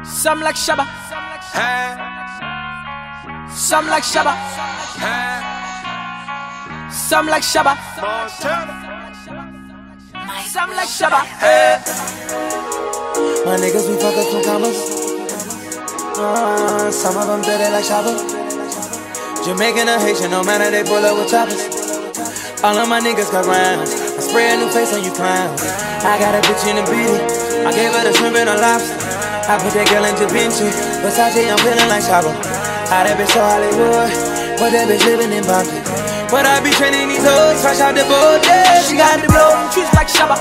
Some like Shabba. Some like Shabba. Some like Shabba. Some like Shabba. My niggas, we fuck up some commas. Some of them dirty like Shabba. Jamaican or Haitian, no matter, they pull up with choppers. All of my niggas got rounds. I spray a new face on you clowns. I got a bitch in the beat. I gave her the shrimp and a lobster. I put that girl in Da Vinci. Versace, I'm feeling like Shabba. How that bitch so Hollywood, but that bitch living in Boston. But I be training these hoes, fresh out the boat, yeah. She got the blow and trees like Shabba.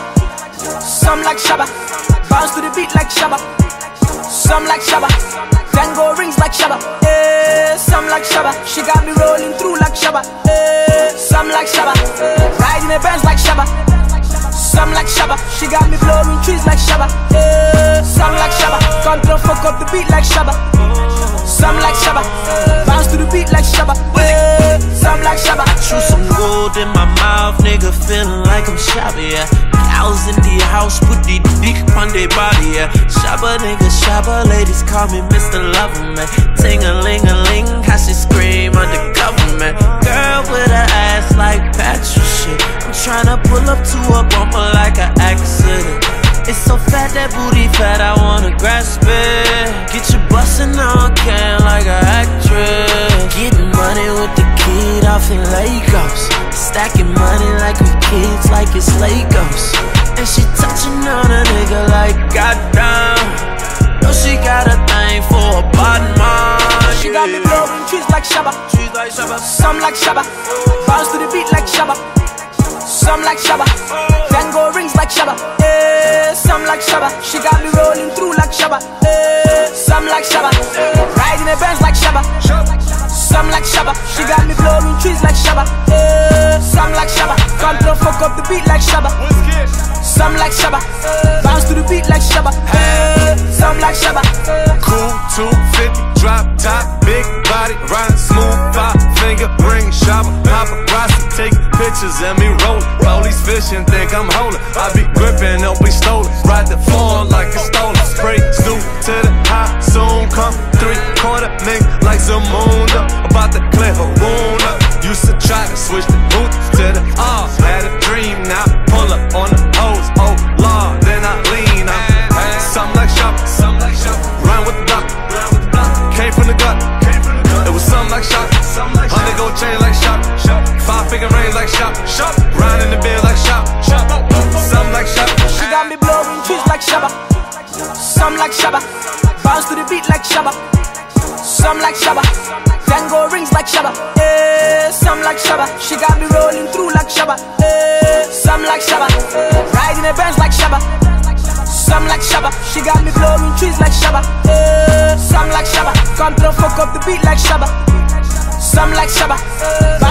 Some like Shabba. Bounce to the beat like Shabba. Some like Shabba. Tango rings like Shabba. Yeah, some like Shabba. She got me rolling through like Shabba. Yeah, some like Shabba. Riding the Benz like Shabba. Some like Shabba. She got me blowing trees like Shabba. Yeah, some like Shabba. Control fuck up the beat like Shabba. Some like Shabba. Bounce to the beat like Shabba. Yeah, some like Shabba. I chew some gold in my mouth, nigga, feeling like I'm Shabba, yeah. Cows in the house, put the dick on their body, yeah. Shabba, nigga, Shabba, ladies call me Mr. Loverman. Ting-a-ling-a-ling, how she scream under government. Girl with her ass like Patrick shit. I'm tryna pull up to a bumper like an accident. It's so fat, that booty fat, I wanna grasp it. Get you bustin' on can like an actress. Getting money with the kid off in Lagos. Stacking money like we kids, like it's Legos. And she touching on a nigga like goddamn. No, she got a thing for a bottom man. She got me blowing trees like Shabba. Trees like Shabba. Some like Shabba. Bounce to the beat like Shabba. Some like Shabba. Tango rings like Shabba. Yeah, some like Shabba. She got me rolling through like Shabba. Yeah, some like Shabba. Riding the Benz like Shabba. Some like Shabba. She got me blowing trees like Shabba. Yeah, some like Shabba. Control fuck up the beat like Shabba. Some like Shabba. Bounce to the beat like Shabba. Yeah, some like Shabba. Cool 250, drop top, big body, riding smooth, 5-finger ring, Shabba, paparazzi, take pictures and me rollin'. Police fishing, think I'm holding. I be gripping, don't be stolen. Ride the phone like it's stolen. Spray Snoop to the high, soon come 3/4 nigga like some moon up. About to clear her wound up. Used to try to switch the boot to the R. Had a dream, now pull up on the hose. Oh Lord, then I lean up. Something like Shabba, something like Shabba. Run with the block, came from the gut. It was something like Shabba, 100 gold chain like Shabba, 5-finger rings like Shabba, round in the bed like Shabba, something like Shabba. She got me blowing trees like Shabba. Some like Shabba. Bounce to the beat like Shabba. Some like Shabba. Tango rings like Shabba. Yeah, some like Shabba. She got me rolling through like Shabba. Yeah, some like Shabba. Riding the Benz like Shabba. Some like Shabba. She got me blowing trees like Shabba. Yeah, some like Shabba. Control fuck up the beat like Shabba. Some like Shabba.